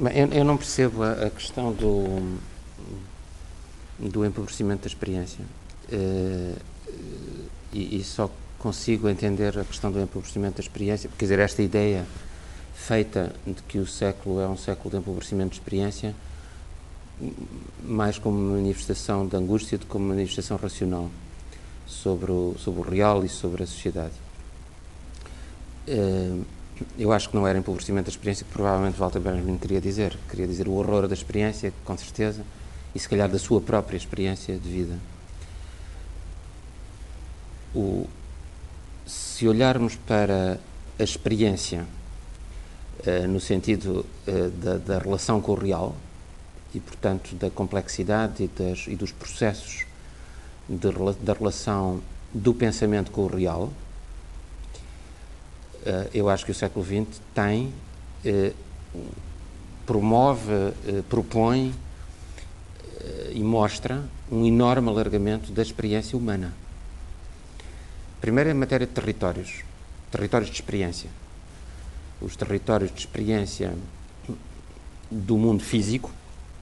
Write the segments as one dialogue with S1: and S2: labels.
S1: Bem, eu não percebo a questão do empobrecimento da experiência e só consigo entender a questão do empobrecimento da experiência, quer dizer, esta ideia feita de que o século é um século de empobrecimento de experiência mais como manifestação de angústia do que como manifestação racional sobre o real e sobre a sociedade. Eu acho que não era empobrecimento da experiência que provavelmente Walter Benjamin queria dizer o horror da experiência, com certeza, e se calhar da sua própria experiência de vida. Se olharmos para a experiência no sentido da relação com o real e, portanto, da complexidade e dos processos da relação do pensamento com o real, eu acho que o século XX promove, propõe e mostra um enorme alargamento da experiência humana. Primeiro, em matéria de territórios de experiência. Os territórios de experiência do mundo físico,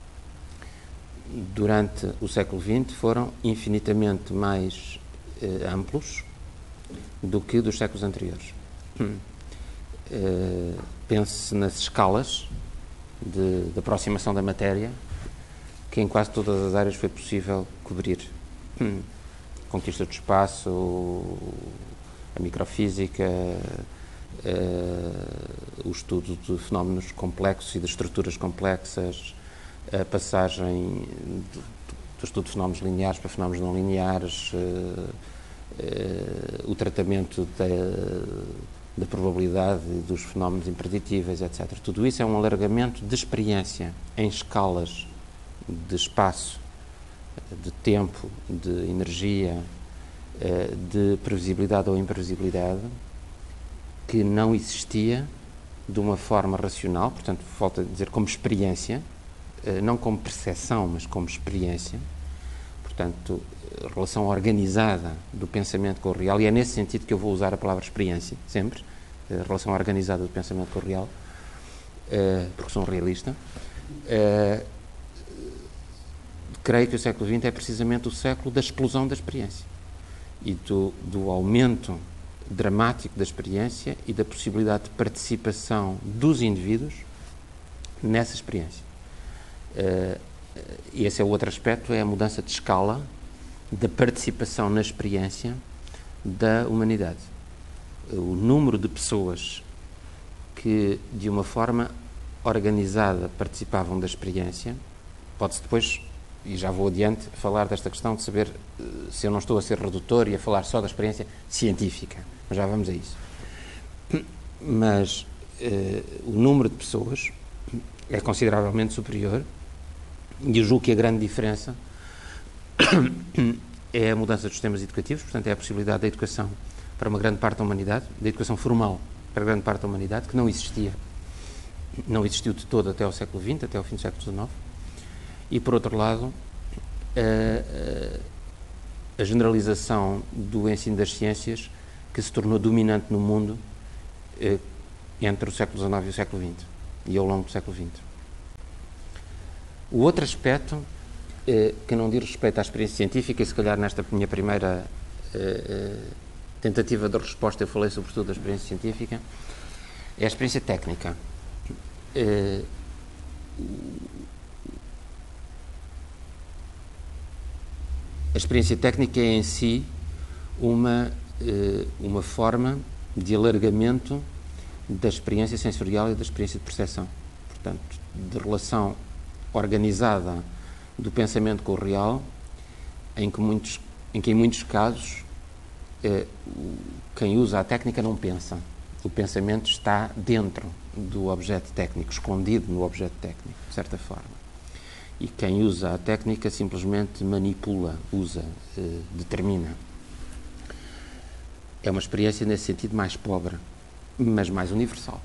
S1: durante o século XX, foram infinitamente mais amplos do que dos séculos anteriores. Pense nas escalas de aproximação da matéria que em quase todas as áreas foi possível cobrir. Conquista do espaço, a microfísica, o estudo de fenómenos complexos e de estruturas complexas, a passagem do estudo de fenómenos lineares para fenómenos não lineares, o tratamento da probabilidade dos fenómenos impreditíveis, etc. Tudo isso é um alargamento de experiência em escalas de espaço, de tempo, de energia, de previsibilidade ou imprevisibilidade, que não existia de uma forma racional, portanto, volto a dizer, como experiência, não como percepção, mas como experiência, portanto, relação organizada do pensamento com o real, e é nesse sentido que eu vou usar a palavra experiência, sempre, relação organizada do pensamento com o real, porque sou um realista. Creio que o século XX é precisamente o século da explosão da experiência e do aumento dramático da experiência e da possibilidade de participação dos indivíduos nessa experiência. E esse é o outro aspecto, é a mudança de escala da participação na experiência da humanidade. O número de pessoas que, de uma forma organizada, participavam da experiência, pode-se depois, e já vou adiante, falar desta questão de saber se eu não estou a ser redutor e a falar só da experiência científica, mas já vamos a isso. Mas o número de pessoas é consideravelmente superior, e eu julgo que a grande diferença é a mudança dos sistemas educativos, portanto é a possibilidade da educação para uma grande parte da humanidade, da educação formal para grande parte da humanidade, que não existiu de todo até ao século XX, até ao fim do século XIX, e por outro lado a generalização do ensino das ciências que se tornou dominante no mundo entre o século XIX e o século XX e ao longo do século XX. O outro aspecto que não diz respeito à experiência científica, e se calhar nesta minha primeira tentativa de resposta eu falei sobretudo da experiência científica, é a experiência técnica. A experiência técnica é em si uma forma de alargamento da experiência sensorial e da experiência de percepção. Portanto, de relação organizada do pensamento com o real, em que em muitos casos quem usa a técnica não pensa. O pensamento está dentro do objeto técnico, escondido no objeto técnico, de certa forma. E quem usa a técnica simplesmente manipula, usa, determina. É uma experiência nesse sentido mais pobre, mas mais universal.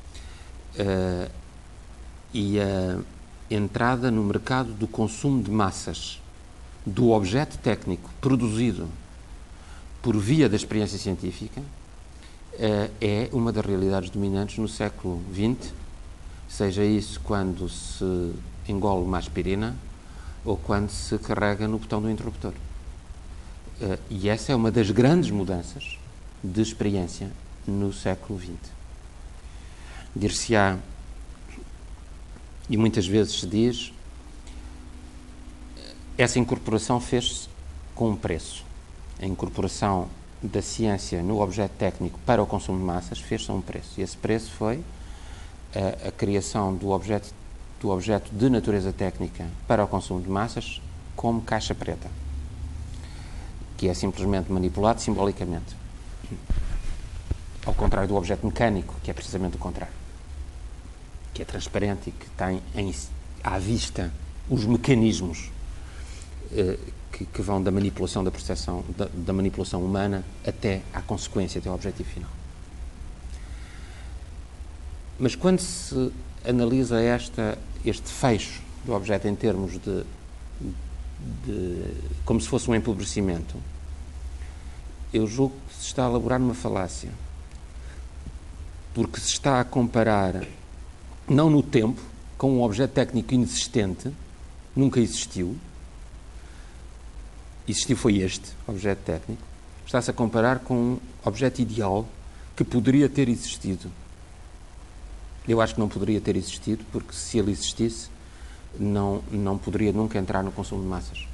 S1: E a entrada no mercado do consumo de massas do objeto técnico produzido por via da experiência científica é uma das realidades dominantes no século XX, seja isso quando se engole uma aspirina ou quando se carrega no botão do interruptor. E essa é uma das grandes mudanças de experiência no século XX. Dir-se-á, e muitas vezes se diz, essa incorporação fez-se com um preço. A incorporação da ciência no objeto técnico para o consumo de massas fez-se a um preço. E esse preço foi a criação do objeto de natureza técnica para o consumo de massas como caixa preta, que é simplesmente manipulado simbolicamente. Ao contrário do objeto mecânico, que é precisamente o contrário, que é transparente e que tem à vista os mecanismos que vão da manipulação da percepção, da manipulação humana até à consequência, até ao objetivo final. Mas quando se analisa este fecho do objeto em termos de como se fosse um empobrecimento, eu julgo que se está a elaborar uma falácia, porque se está a comparar não no tempo com um objeto técnico inexistente, nunca existiu foi este objeto técnico, está-se a comparar com um objeto ideal que poderia ter existido. Eu acho que não poderia ter existido, porque se ele existisse, não poderia nunca entrar no consumo de massas.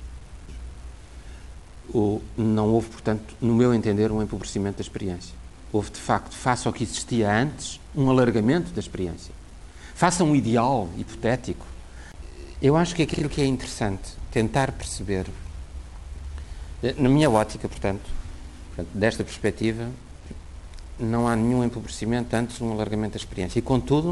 S1: Não houve, portanto, no meu entender, um empobrecimento da experiência. Houve, de facto, face ao que existia antes, um alargamento da experiência. Face a um ideal hipotético. Eu acho que aquilo que é interessante tentar perceber, na minha ótica, portanto, desta perspectiva, não há nenhum empobrecimento, antes um alargamento da experiência. E, contudo,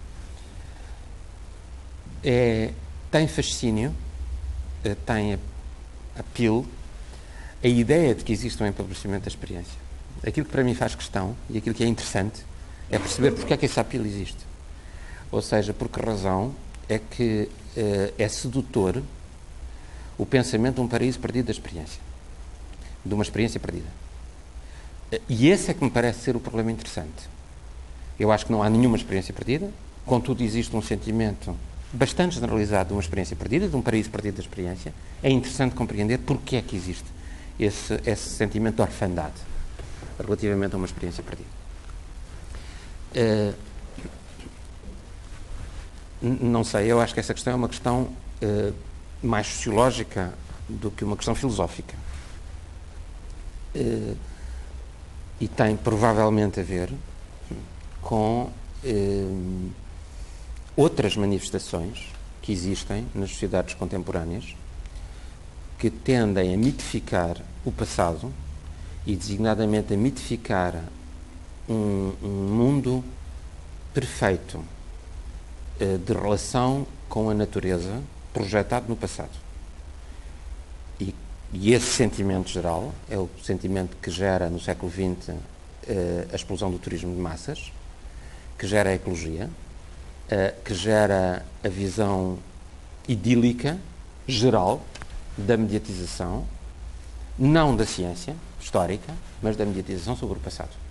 S1: tem fascínio, tem apelo, a ideia de que existe um empobrecimento da experiência. Aquilo que para mim faz questão, e aquilo que é interessante, é perceber porque é que esse apelo existe. Ou seja, por que razão é que é sedutor o pensamento de um paraíso perdido da experiência, de uma experiência perdida. E esse é que me parece ser o problema interessante. Eu acho que não há nenhuma experiência perdida, contudo existe um sentimento bastante generalizado de uma experiência perdida, de um paraíso perdido da experiência. É interessante compreender porque é que existe esse sentimento de orfandade relativamente a uma experiência perdida. Não sei, eu acho que essa questão é uma questão mais sociológica do que uma questão filosófica. E tem provavelmente a ver com outras manifestações que existem nas sociedades contemporâneas que tendem a mitificar o passado e, designadamente, a mitificar um mundo perfeito de relação com a natureza projetado no passado. E esse sentimento geral é o sentimento que gera, no século XX, a explosão do turismo de massas, que gera a ecologia, que gera a visão idílica, geral, da mediatização, não da ciência histórica, mas da mediatização sobre o passado.